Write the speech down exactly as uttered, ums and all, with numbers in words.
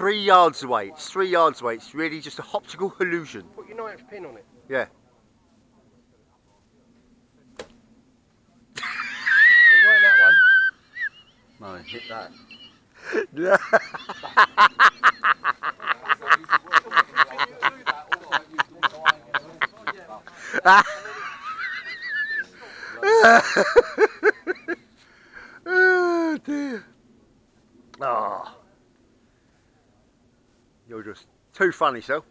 three yards away. It's three yards away. It's really just an optical illusion. Put your ninth pin on it. Yeah. It weren't that one. No, hit that. Yeah. Oh dear. Oh. You're just too funny, so.